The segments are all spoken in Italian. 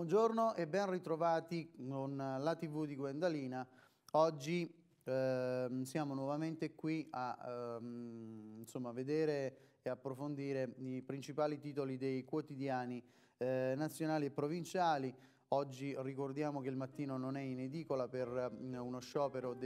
Buongiorno e ben ritrovati con la TV di Guendalina. Oggi siamo nuovamente qui a vedere e approfondire i principali titoli dei quotidiani nazionali e provinciali. Oggi ricordiamo che il Mattino non è in edicola per uno sciopero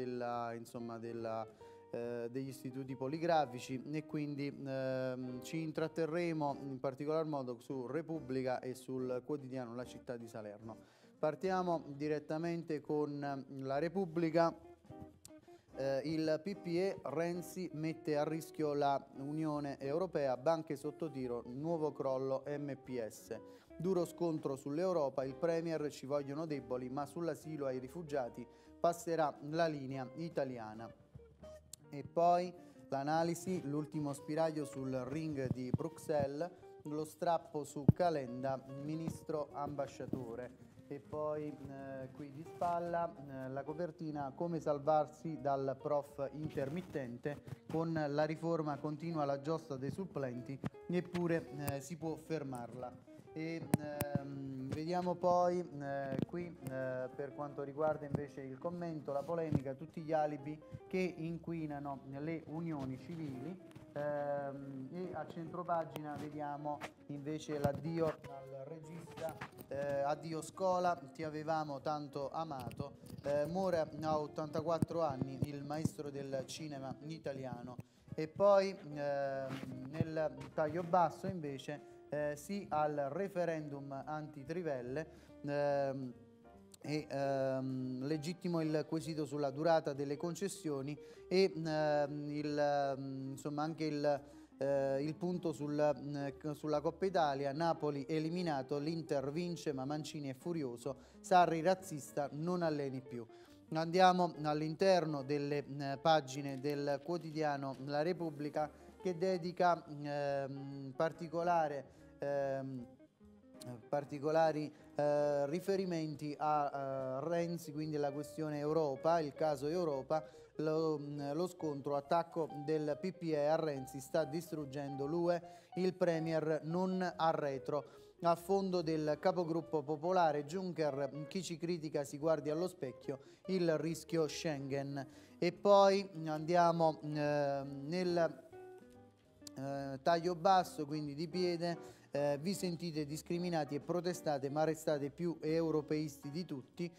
degli istituti poligrafici e quindi ci intratterremo in particolar modo su Repubblica e sul quotidiano La Città di Salerno. Partiamo direttamente con la Repubblica. Il PPE, Renzi mette a rischio la Unione Europea, banche sotto tiro, nuovo crollo MPS. Duro scontro sull'Europa, il Premier ci vogliono deboli, ma sull'asilo ai rifugiati passerà la linea italiana. E poi l'analisi, l'ultimo spiraglio sul ring di Bruxelles, lo strappo su Calenda, ministro ambasciatore. E poi qui di spalla la copertina, come salvarsi dal prof intermittente, con la riforma continua la giostra dei supplenti, neppure si può fermarla. E vediamo poi qui per quanto riguarda invece il commento, la polemica, tutti gli alibi che inquinano le unioni civili. E a centropagina vediamo invece l'addio al regista, addio scuola, ti avevamo tanto amato. Muore a 84 anni il maestro del cinema italiano. E poi nel taglio basso invece sì al referendum antitrivelle, legittimo il quesito sulla durata delle concessioni e anche il punto sulla Coppa Italia. Napoli eliminato, l'Inter vince ma Mancini è furioso, Sarri razzista, non alleni più. Andiamo all'interno delle pagine del quotidiano La Repubblica, che dedica particolari riferimenti a Renzi, quindi la questione Europa, il caso Europa, lo scontro, attacco del PPE a Renzi, sta distruggendo l'UE, il Premier non arretro. A fondo del capogruppo popolare Juncker, chi ci critica si guardi allo specchio, il rischio Schengen. E poi andiamo nel taglio basso, quindi di piede. Vi sentite discriminati e protestate, ma restate più europeisti di tutti.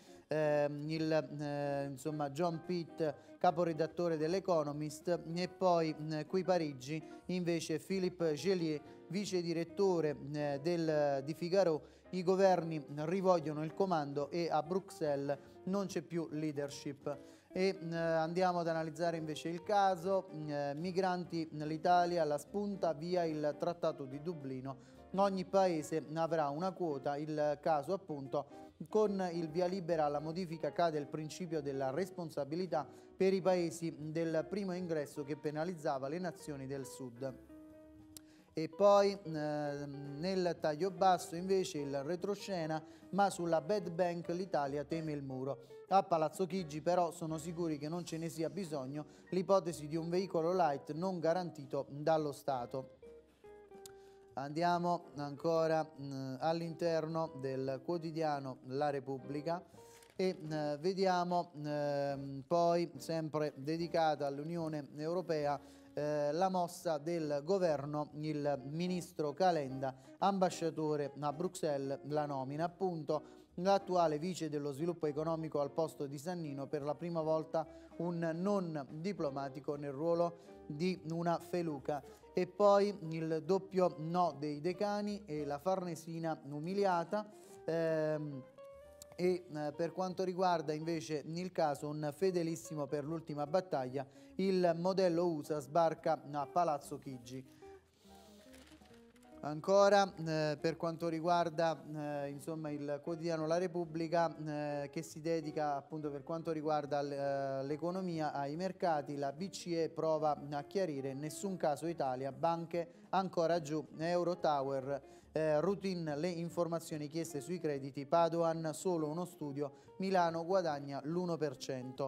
John Pitt, caporedattore dell'Economist. E poi qui Parigi invece Philippe Gélier, vice direttore di Figaro. I governi rivogliono il comando e a Bruxelles non c'è più leadership. E andiamo ad analizzare invece il caso migranti, l'Italia alla spunta, via il Trattato di Dublino, ogni paese avrà una quota. Il caso appunto, con il via libera alla modifica cade il principio della responsabilità per i paesi del primo ingresso che penalizzava le nazioni del sud. E poi nel taglio basso invece il retroscena, ma sulla bad bank l'Italia teme il muro. A Palazzo Chigi però sono sicuri che non ce ne sia bisogno, l'ipotesi di un veicolo light non garantito dallo Stato. Andiamo ancora all'interno del quotidiano La Repubblica e vediamo poi, sempre dedicata all'Unione Europea, la mossa del governo, il ministro Calenda, ambasciatore a Bruxelles, la nomina appunto. L'attuale vice dello sviluppo economico al posto di Sannino, per la prima volta un non diplomatico nel ruolo di una feluca. E poi il doppio no dei decani e la Farnesina umiliata. Per quanto riguarda invece il caso, un fedelissimo per l'ultima battaglia, il modello USA sbarca a Palazzo Chigi. Ancora per quanto riguarda il quotidiano La Repubblica, che si dedica appunto per quanto riguarda l'economia ai mercati, la BCE prova a chiarire, nessun caso Italia, banche ancora giù, Eurotower, routine le informazioni chieste sui crediti, Padoan solo uno studio, Milano guadagna l'1%.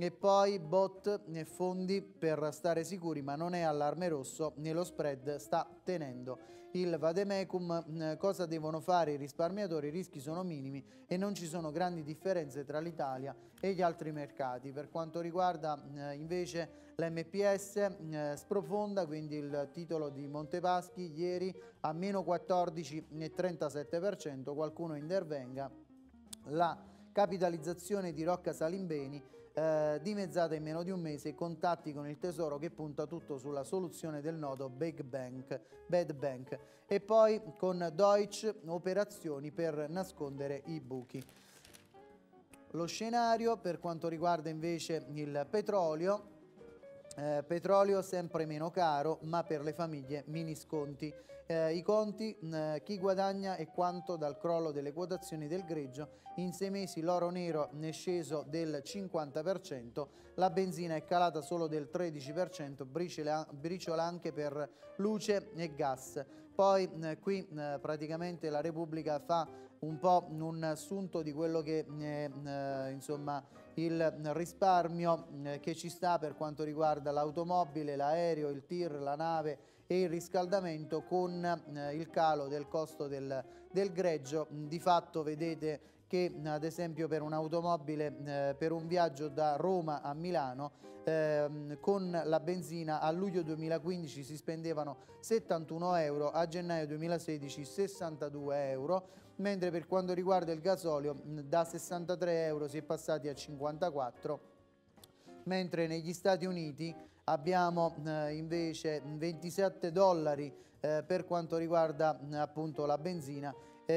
e poi bot e fondi per stare sicuri, ma non è allarme rosso, lo spread sta tenendo. Il vademecum, cosa devono fare i risparmiatori? I rischi sono minimi e non ci sono grandi differenze tra l'Italia e gli altri mercati. Per quanto riguarda invece l'MPS, sprofonda, quindi il titolo di Montepaschi ieri a meno 14,37%, qualcuno intervenga. La capitalizzazione di Rocca Salimbeni dimezzata in meno di un mese, contatti con il Tesoro che punta tutto sulla soluzione del nodo Bad Bank, e poi con Deutsche operazioni per nascondere i buchi. Lo scenario per quanto riguarda invece il petrolio, petrolio sempre meno caro, ma per le famiglie mini sconti. I conti, chi guadagna e quanto dal crollo delle quotazioni del greggio. In 6 mesi l'oro nero è sceso del 50%, la benzina è calata solo del 13%, briciola anche per luce e gas. Poi qui praticamente la Repubblica fa un po' un assunto di quello che insomma il risparmio che ci sta per quanto riguarda l'automobile, l'aereo, il tir, la nave e il riscaldamento, con il calo del costo del greggio. Di fatto vedete che ad esempio per un'automobile, per un viaggio da Roma a Milano, con la benzina a luglio 2015 si spendevano 71 euro, a gennaio 2016 62 euro, mentre per quanto riguarda il gasolio da 63 euro si è passati a 54, mentre negli Stati Uniti abbiamo invece 27 dollari per quanto riguarda appunto la benzina,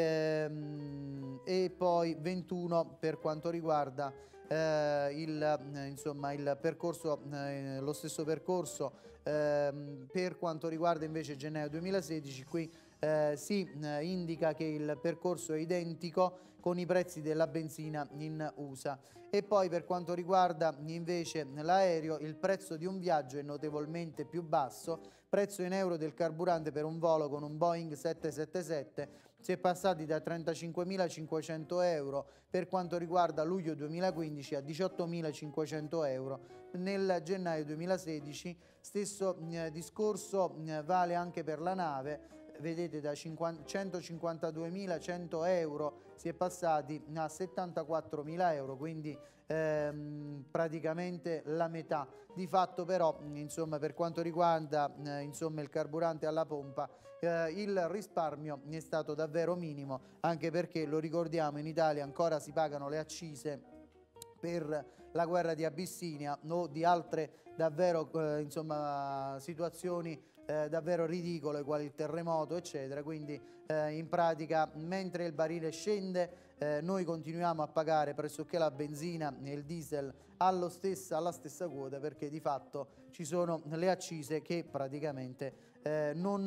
e poi 21 per quanto riguarda il percorso, lo stesso percorso per quanto riguarda invece gennaio 2016. Qui si indica che il percorso è identico con i prezzi della benzina in USA. E poi per quanto riguarda invece l'aereo, il prezzo di un viaggio è notevolmente più basso, prezzo in euro del carburante per un volo con un Boeing 777 si è passati da 35.500 euro per quanto riguarda luglio 2015 a 18.500 euro nel gennaio 2016. Stesso discorso vale anche per la nave. Vedete, da 152.100 euro si è passati a 74.000 euro, quindi praticamente la metà. Di fatto però, insomma, per quanto riguarda il carburante alla pompa, il risparmio è stato davvero minimo, anche perché, lo ricordiamo, in Italia ancora si pagano le accise per la guerra di Abissinia o di altre davvero situazioni davvero ridicole, quali il terremoto eccetera. Quindi in pratica, mentre il barile scende, noi continuiamo a pagare pressoché la benzina e il diesel alla stessa quota, perché di fatto ci sono le accise che praticamente non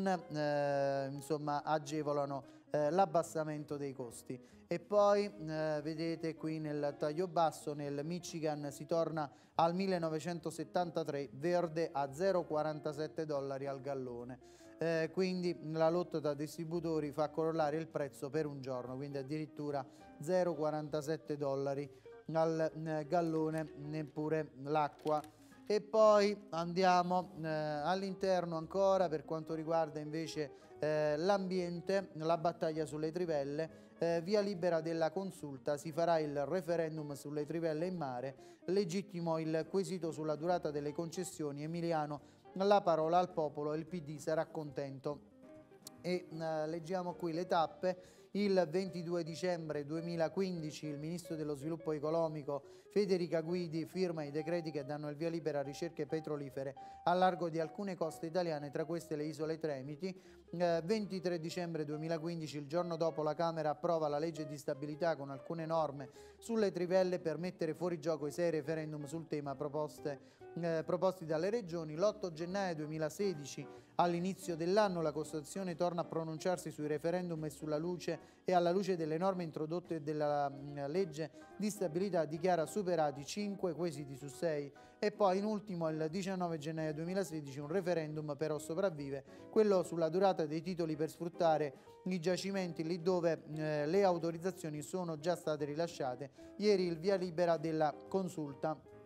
agevolano l'abbassamento dei costi. E poi vedete qui nel taglio basso, nel Michigan si torna al 1973, verde a 0,47 dollari al gallone. Quindi la lotta tra distributori fa crollare il prezzo per un giorno, quindi addirittura 0,47 dollari al gallone, neppure l'acqua. E poi andiamo all'interno ancora per quanto riguarda invece l'ambiente, la battaglia sulle trivelle. Via libera della consulta, si farà il referendum sulle trivelle in mare, legittimo il quesito sulla durata delle concessioni, Emiliano la parola al popolo, il PD sarà contento. E leggiamo qui le tappe. Il 22 dicembre 2015 il ministro dello sviluppo economico Federica Guidi firma i decreti che danno il via libera a ricerche petrolifere a largo di alcune coste italiane, tra queste le isole Tremiti. 23 dicembre 2015, il giorno dopo, la Camera approva la legge di stabilità con alcune norme sulle trivelle per mettere fuori gioco i 6 referendum sul tema proposti dalle regioni. L'8 gennaio 2016, all'inizio dell'anno, la Cassazione torna a pronunciarsi sui referendum e alla luce delle norme introdotte della legge di stabilità dichiara superati 5 quesiti su 6. E poi in ultimo il 19 gennaio 2016 un referendum però sopravvive, quello sulla durata dei titoli per sfruttare i giacimenti lì dove le autorizzazioni sono già state rilasciate. Ieri il via libera della consulta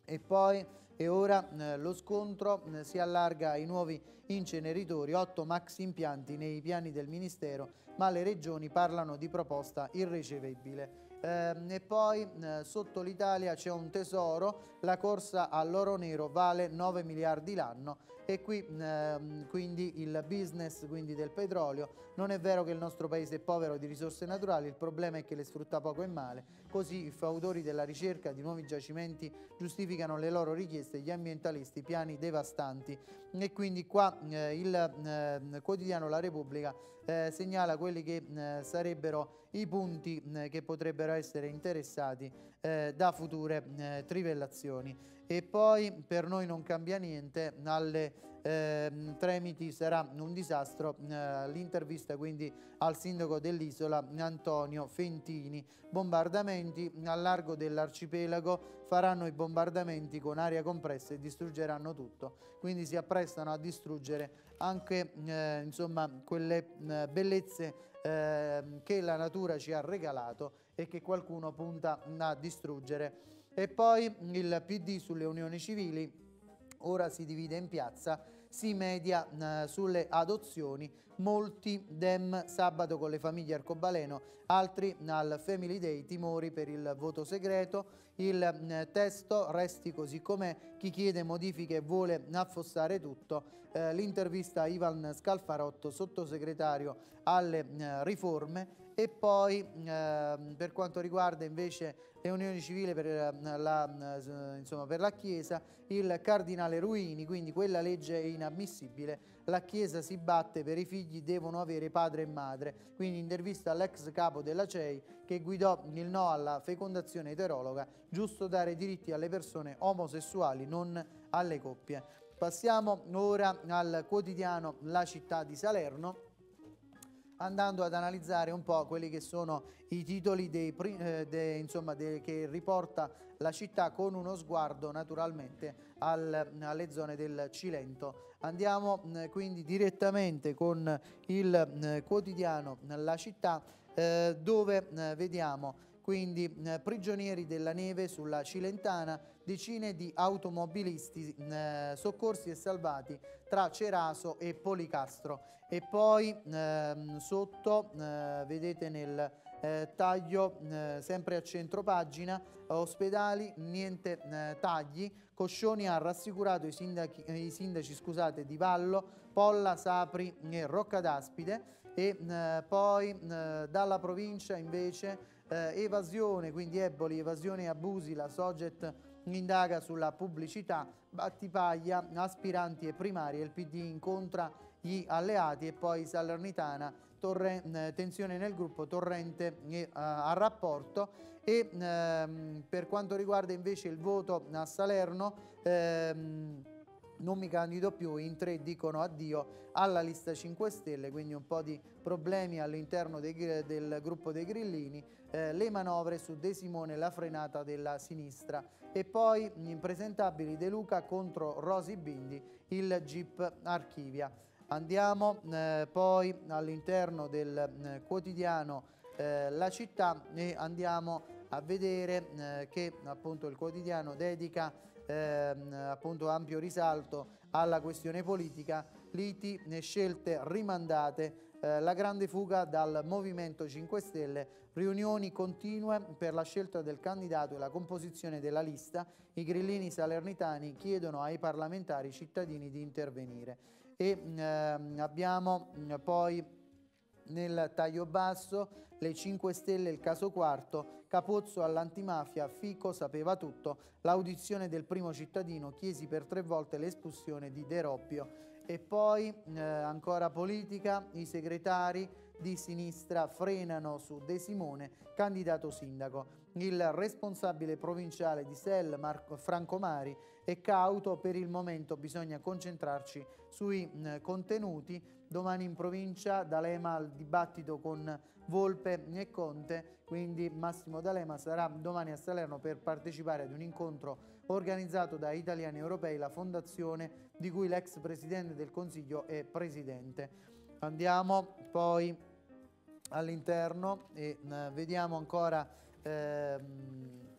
E poi e ora lo scontro si allarga ai nuovi inceneritori, 8 maxi impianti nei piani del Ministero, ma le regioni parlano di proposta irricevibile. E poi sotto l'Italia c'è un tesoro, la corsa all'oro nero vale 9 miliardi l'anno e qui quindi il business quindi del petrolio. Non è vero che il nostro paese è povero di risorse naturali, il problema è che le sfrutta poco e male, così i fautori della ricerca di nuovi giacimenti giustificano le loro richieste, gli ambientalisti piani devastanti. E quindi qua il quotidiano La Repubblica segnala quelli che sarebbero i punti che potrebbero essere interessati da future trivellazioni. E poi per noi non cambia niente, alle Tremiti sarà un disastro, l'intervista quindi al sindaco dell'isola Antonio Fentini. Bombardamenti al largo dell'arcipelago, faranno i bombardamenti con aria compressa e distruggeranno tutto, quindi si apprestano a distruggere anche insomma quelle bellezze che la natura ci ha regalato e che qualcuno punta a distruggere. E poi il PD sulle unioni civili, ora si divide in piazza, si media sulle adozioni, molti dem sabato con le famiglie arcobaleno, altri al Family Day, timori per il voto segreto, il testo resti così com'è, chi chiede modifiche vuole affossare tutto, l'intervista a Ivan Scalfarotto, sottosegretario alle riforme. E poi per quanto riguarda invece le unioni civili per la Chiesa, il cardinale Ruini, quindi quella legge è inammissibile, la Chiesa si batte per i figli devono avere padre e madre, quindi intervista all'ex capo della CEI che guidò il no alla fecondazione eterologa, giusto dare diritti alle persone omosessuali, non alle coppie. Passiamo ora al quotidiano La Città di Salerno, andando ad analizzare un po' quelli che sono i titoli che riporta la città con uno sguardo naturalmente alle zone del Cilento. Andiamo quindi direttamente con il quotidiano La Città dove vediamo quindi prigionieri della neve sulla Cilentana, decine di automobilisti soccorsi e salvati tra Ceraso e Policastro. E poi sotto vedete nel taglio sempre a centro pagina, ospedali niente tagli, Coscioni ha rassicurato i sindaci di Vallo, Polla, Sapri e Roccadaspide. E poi dalla provincia invece evasione, quindi Eboli, evasione e abusi, la Soget indaga sulla pubblicità, Battipaglia, aspiranti e primarie, il PD incontra gli alleati. E poi Salernitana, tensione nel gruppo, Torrente a rapporto. E per quanto riguarda invece il voto a Salerno, non mi candido più, in 3 dicono addio alla lista 5 Stelle, quindi un po' di problemi all'interno del gruppo dei grillini, le manovre su De Simone, la frenata della sinistra. E poi impresentabili De Luca contro Rosi Bindi, il GIP archivia. Andiamo poi all'interno del quotidiano La Città e andiamo a vedere che appunto il quotidiano dedica appunto ampio risalto alla questione politica, liti e scelte rimandate, la grande fuga dal Movimento 5 Stelle, riunioni continue per la scelta del candidato e la composizione della lista, i grillini salernitani chiedono ai parlamentari cittadini di intervenire. E abbiamo poi nel taglio basso le 5 Stelle, il caso Quarto, Capozzo all'antimafia, Fico sapeva tutto, l'audizione del primo cittadino, chiesi per 3 volte l'espulsione di De Robbio. E poi ancora politica, i segretari di sinistra frenano su De Simone, candidato sindaco. Il responsabile provinciale di SEL, Franco Mari, è cauto, per il momento bisogna concentrarci sui contenuti. Domani in provincia D'Alema al dibattito con Volpe e Conte, quindi Massimo D'Alema sarà domani a Salerno per partecipare ad un incontro organizzato da Italiani Europei, la fondazione di cui l'ex Presidente del Consiglio è Presidente. Andiamo poi all'interno e vediamo ancora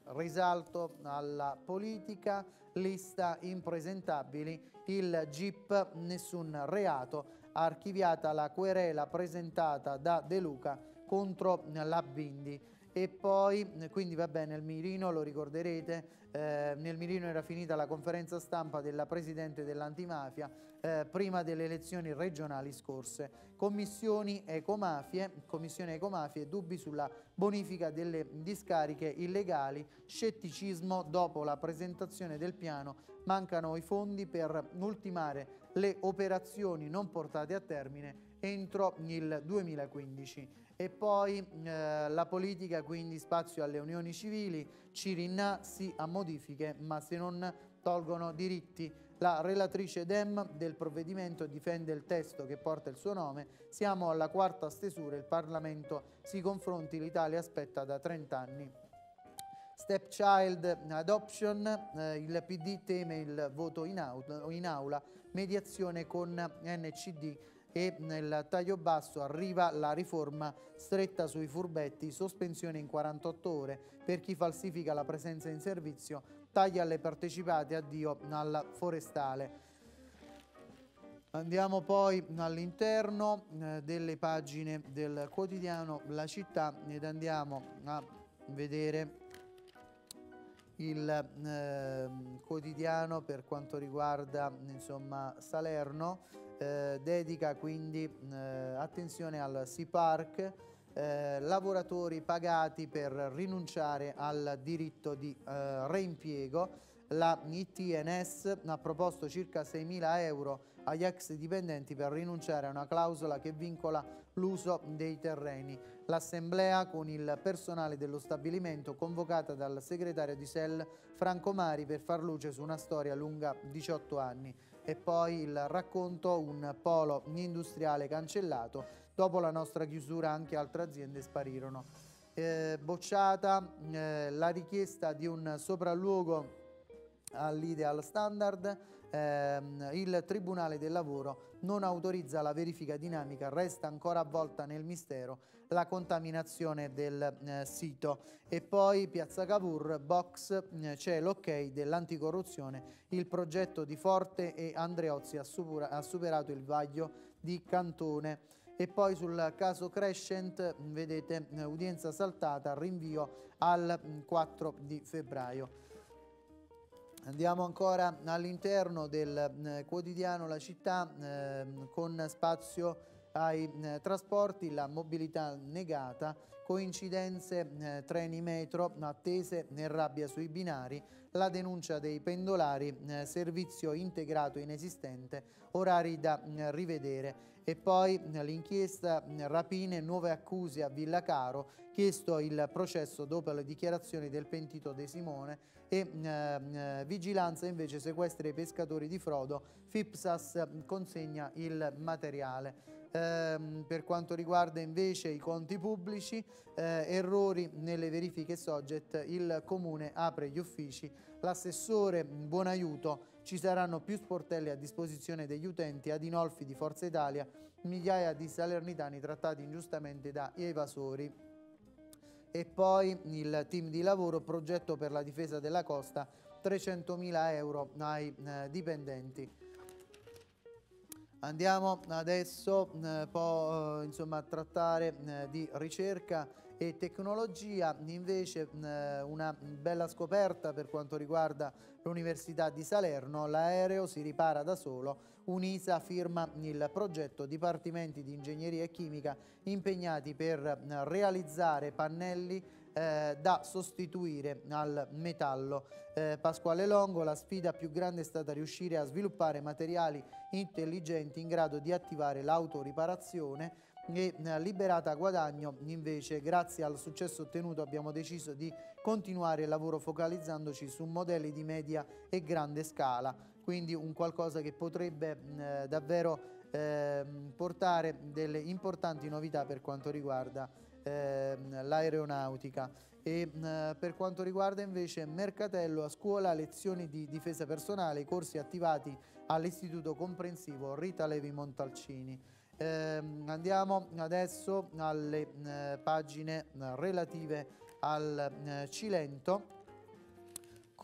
risalto alla politica, lista impresentabili, il GIP nessun reato, archiviata la querela presentata da De Luca contro la Bindi. E poi, quindi va bene, nel mirino, lo ricorderete, nel mirino era finita la conferenza stampa della Presidente dell'Antimafia prima delle elezioni regionali scorse. Commissione ecomafie, dubbi sulla bonifica delle discariche illegali, scetticismo dopo la presentazione del piano, mancano i fondi per ultimare le operazioni non portate a termine entro il 2015. E poi la politica, quindi spazio alle unioni civili, Cirinna sì a modifiche ma se non tolgono diritti. La relatrice Dem del provvedimento difende il testo che porta il suo nome, siamo alla quarta stesura, il Parlamento si confronti, l'Italia aspetta da 30 anni. Stepchild adoption, il PD teme il voto in aula, mediazione con NCD e nel taglio basso arriva la riforma stretta sui furbetti, sospensione in 48 ore per chi falsifica la presenza in servizio, taglia alle partecipate, addio alla forestale. Andiamo poi all'interno delle pagine del quotidiano La Città ed andiamo a vedere il quotidiano per quanto riguarda insomma Salerno. Dedica quindi attenzione al Sea Park, lavoratori pagati per rinunciare al diritto di reimpiego. La ITNS ha proposto circa 6.000 euro agli ex dipendenti per rinunciare a una clausola che vincola l'uso dei terreni. L'assemblea con il personale dello stabilimento convocata dal segretario di SEL Franco Mari per far luce su una storia lunga 18 anni. E poi il racconto, un polo industriale cancellato, dopo la nostra chiusura anche altre aziende sparirono. Bocciata la richiesta di un sopralluogo all'Ideal Standard, il Tribunale del Lavoro non autorizza la verifica dinamica, resta ancora avvolta nel mistero la contaminazione del sito. E poi Piazza Cavour, Box, c'è l'ok dell'anticorruzione, il progetto di Forte e Andreozzi ha superato il vaglio di Cantone. E poi sul caso Crescent, vedete, udienza saltata, rinvio al 4 di febbraio. Andiamo ancora all'interno del quotidiano La Città con spazio ai trasporti, la mobilità negata, coincidenze treni metro, attese e rabbia sui binari, la denuncia dei pendolari, servizio integrato inesistente, orari da rivedere. E poi l'inchiesta rapine, nuove accuse a Villa Caro, chiesto il processo dopo le dichiarazioni del pentito De Simone e vigilanza invece sequestra i pescatori di Frodo, Fipsas consegna il materiale. Per quanto riguarda invece i conti pubblici, errori nelle verifiche Sogget, il Comune apre gli uffici, l'assessore Buonaiuto, ci saranno più sportelli a disposizione degli utenti, Adinolfi di Forza Italia, migliaia di salernitani trattati ingiustamente da evasori. E poi il team di lavoro, progetto per la difesa della costa, 300.000 euro ai dipendenti. Andiamo adesso insomma, a trattare di ricerca e tecnologia, invece una bella scoperta per quanto riguarda l'Università di Salerno, l'aereo si ripara da solo, Unisa firma il progetto, dipartimenti di ingegneria e chimica impegnati per realizzare pannelli da sostituire al metallo. Pasquale Longo, la sfida più grande è stata riuscire a sviluppare materiali intelligenti in grado di attivare l'autoriparazione e liberata guadagno. Invece, grazie al successo ottenuto, abbiamo deciso di continuare il lavoro focalizzandoci su modelli di media e grande scala, quindi un qualcosa che potrebbe davvero portare delle importanti novità per quanto riguarda l'aeronautica. E per quanto riguarda invece Mercatello, a scuola lezioni di difesa personale, corsi attivati all'Istituto Comprensivo Rita Levi Montalcini. Andiamo adesso alle pagine relative al Cilento.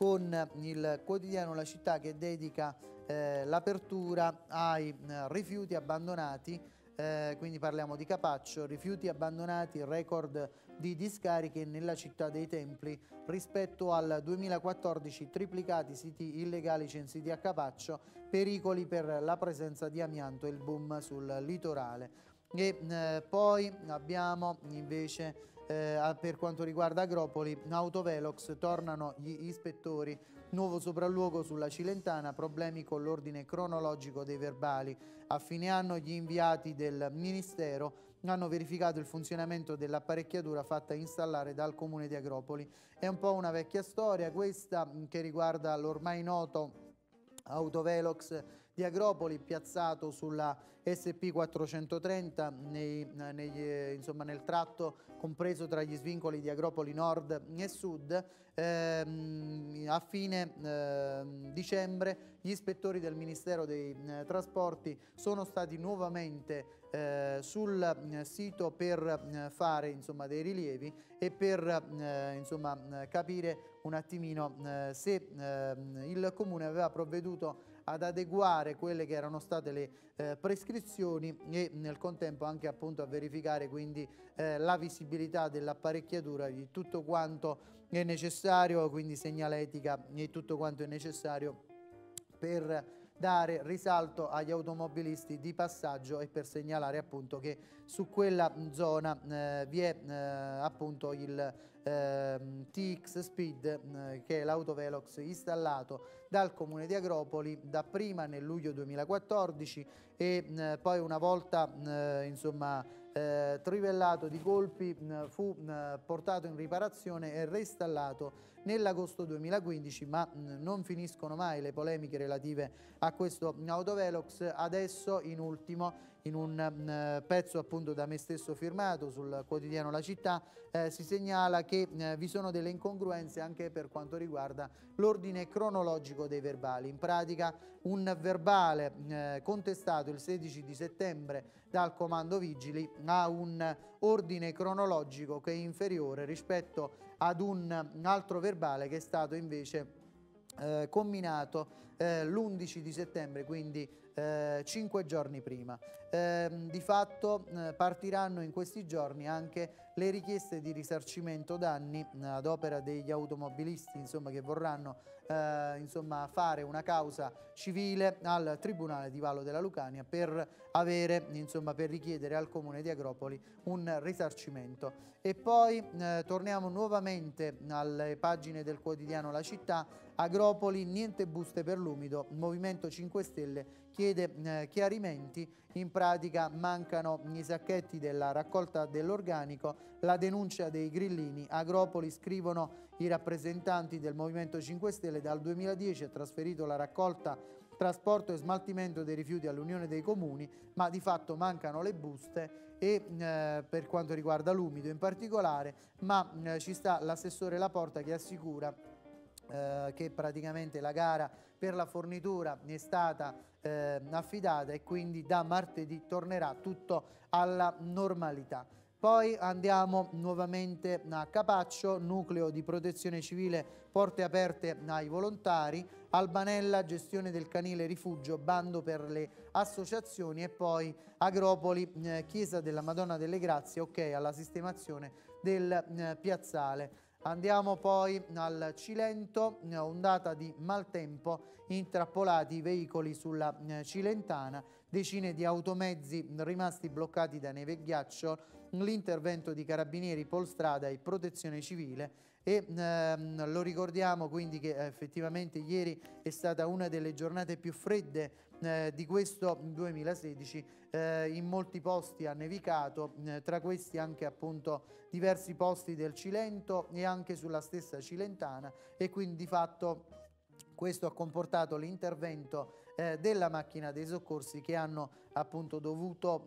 con il quotidiano La Città, che dedica l'apertura ai rifiuti abbandonati, quindi parliamo di Capaccio, rifiuti abbandonati, record di discariche nella città dei templi rispetto al 2014, triplicati siti illegali censiti a Capaccio, pericoli per la presenza di amianto e il boom sul litorale. E poi abbiamo invece per quanto riguarda Agropoli, Autovelox, tornano gli ispettori, nuovo sopralluogo sulla Cilentana, problemi con l'ordine cronologico dei verbali. A fine anno gli inviati del Ministero hanno verificato il funzionamento dell'apparecchiatura fatta installare dal comune di Agropoli. È un po' una vecchia storia questa, che riguarda l'ormai noto Autovelox di Agropoli, piazzato sulla SP 430 nel tratto compreso tra gli svincoli di Agropoli Nord e Sud. A fine dicembre gli ispettori del Ministero dei Trasporti sono stati nuovamente sul sito per fare dei rilievi e per capire un attimino se il comune aveva provveduto ad adeguare quelle che erano state le prescrizioni e nel contempo anche appunto a verificare quindi la visibilità dell'apparecchiatura, di tutto quanto è necessario, quindi segnaletica e tutto quanto è necessario per dare risalto agli automobilisti di passaggio e per segnalare appunto che su quella zona vi è appunto il TX Speed, che è l'autovelox installato dal comune di Agropoli dapprima nel luglio 2014 e poi una volta trivellato di colpi fu portato in riparazione e reinstallato nell'agosto 2015, ma non finiscono mai le polemiche relative a questo autovelox. Adesso in ultimo, in un pezzo appunto da me stesso firmato sul quotidiano La Città, si segnala che vi sono delle incongruenze anche per quanto riguarda l'ordine cronologico dei verbali. In pratica un verbale contestato il 16 di settembre dal comando vigili ha un ordine cronologico che è inferiore rispetto ad un altro verbale che è stato invece comminato l'11 di settembre, quindi 5 giorni prima. Di fatto partiranno in questi giorni anche le richieste di risarcimento danni ad opera degli automobilisti che vorranno fare una causa civile al Tribunale di Vallo della Lucania per richiedere al comune di Agropoli un risarcimento. E poi torniamo nuovamente alle pagine del quotidiano La Città. Agropoli, niente buste per l'umido, Movimento 5 Stelle chiede chiarimenti. In pratica mancano i sacchetti della raccolta dell'organico, la denuncia dei grillini. Agropoli, scrivono i rappresentanti del Movimento 5 Stelle, dal 2010 ha trasferito la raccolta, trasporto e smaltimento dei rifiuti all'Unione dei Comuni, ma di fatto mancano le buste e per quanto riguarda l'umido in particolare, ma ci sta l'assessore Laporta che assicura che praticamente la gara per la fornitura è stata affidata e quindi da martedì tornerà tutto alla normalità. Poi andiamo nuovamente a Capaccio, nucleo di protezione civile, porte aperte ai volontari. Albanella, gestione del canile rifugio, bando per le associazioni. E poi Agropoli, chiesa della Madonna delle Grazie, ok alla sistemazione del piazzale. Andiamo poi al Cilento, ondata di maltempo, intrappolati i veicoli sulla Cilentana, decine di automezzi rimasti bloccati da neve e ghiaccio, l'intervento di carabinieri, Polstrada e protezione civile. E lo ricordiamo quindi che effettivamente ieri è stata una delle giornate più fredde di questo 2016, in molti posti ha nevicato, tra questi anche appunto diversi posti del Cilento e anche sulla stessa Cilentana, e quindi di fatto questo ha comportato l'intervento della macchina dei soccorsi che hanno appunto dovuto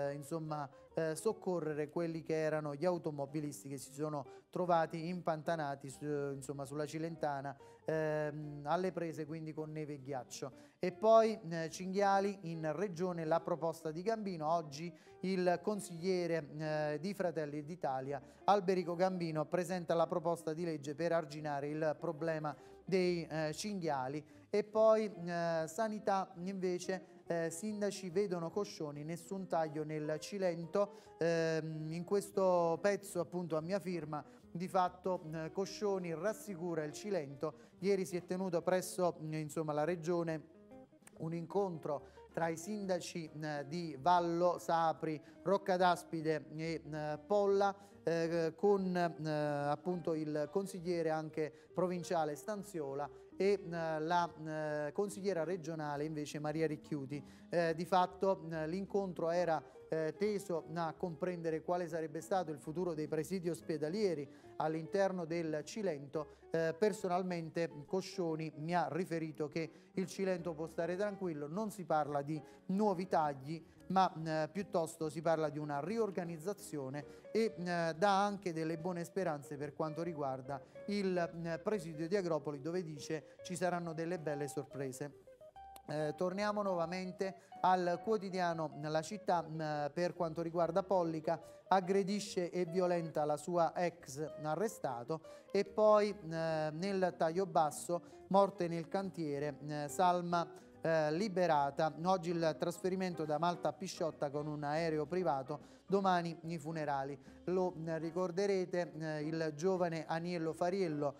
soccorrere quelli che erano gli automobilisti che si sono trovati impantanati sulla Cilentana alle prese quindi con neve e ghiaccio. E poi cinghiali in regione, la proposta di Gambino. Oggi il consigliere di Fratelli d'Italia Alberico Gambino presenta la proposta di legge per arginare il problema dei cinghiali. E poi sanità invece, sindaci vedono Coscioni, nessun taglio nel Cilento. In questo pezzo appunto a mia firma di fatto Coscioni rassicura il Cilento. Ieri si è tenuto presso la regione un incontro tra i sindaci di Vallo, Sapri, Rocca d'Aspide e Polla, con appunto il consigliere anche provinciale Stanziola e la consigliera regionale invece Maria Ricchiuti. Di fatto l'incontro era teso a comprendere quale sarebbe stato il futuro dei presidi ospedalieri all'interno del Cilento. Personalmente Coscioni mi ha riferito che il Cilento può stare tranquillo, non si parla di nuovi tagli, ma piuttosto si parla di una riorganizzazione e dà anche delle buone speranze per quanto riguarda il presidio di Agropoli, dove dice ci saranno delle belle sorprese. Torniamo nuovamente al quotidiano La Città. Per quanto riguarda Pollica, aggredisce e violenta la sua ex arrestato. E poi nel taglio basso, morte nel cantiere, Salma liberata. Oggi il trasferimento da Malta a Pisciotta con un aereo privato, domani i funerali. Lo ricorderete, il giovane Aniello Fariello,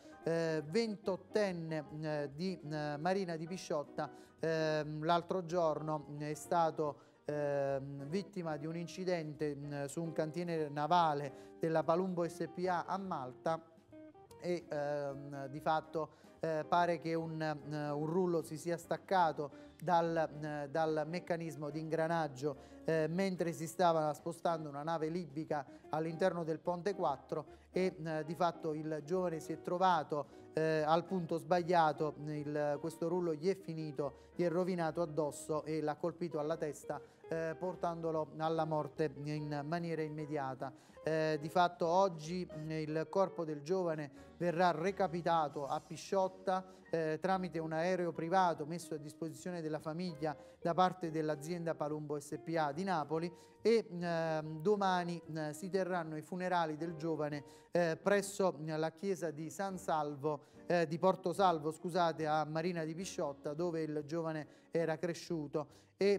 28enne di Marina di Pisciotta, l'altro giorno è stato vittima di un incidente su un cantiere navale della Palumbo SPA a Malta e di fatto pare che un rullo si sia staccato dal meccanismo di ingranaggio mentre si stava spostando una nave libica all'interno del Ponte 4 e di fatto il giovane si è trovato al punto sbagliato. Questo rullo gli è rovinato addosso e l'ha colpito alla testa, portandolo alla morte in maniera immediata. Di fatto oggi il corpo del giovane verrà recapitato a Pisciotta tramite un aereo privato messo a disposizione della famiglia da parte dell'azienda Palumbo SPA di Napoli e domani si terranno i funerali del giovane presso la chiesa di San Salvo, di Porto Salvo, scusate, a Marina di Pisciotta, dove il giovane era cresciuto. E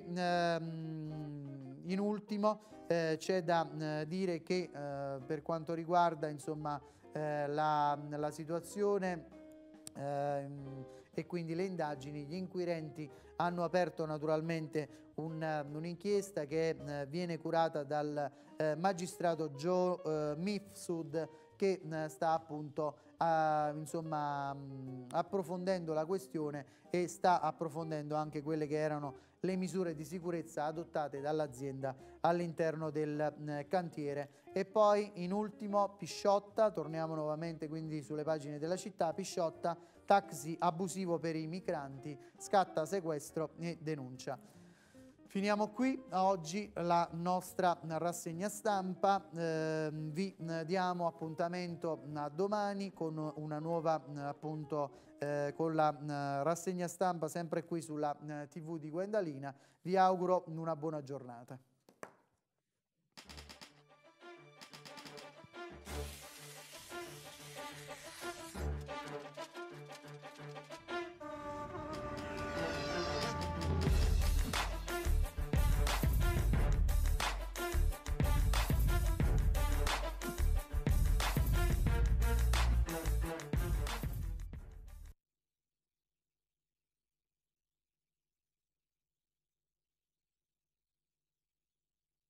in ultimo c'è da dire che per quanto riguarda la situazione e quindi le indagini, gli inquirenti hanno aperto naturalmente un'inchiesta che viene curata dal magistrato Joe Mifsud, che sta appunto approfondendo la questione e sta approfondendo anche quelle che erano le misure di sicurezza adottate dall'azienda all'interno del cantiere. E poi in ultimo Pisciotta, torniamo nuovamente quindi sulle pagine della Città. Pisciotta, taxi abusivo per i migranti, scatta sequestro e denuncia. Finiamo qui oggi la nostra rassegna stampa, vi diamo appuntamento a domani con una nuova con la rassegna stampa sempre qui sulla TV di Guendalina. Vi auguro una buona giornata.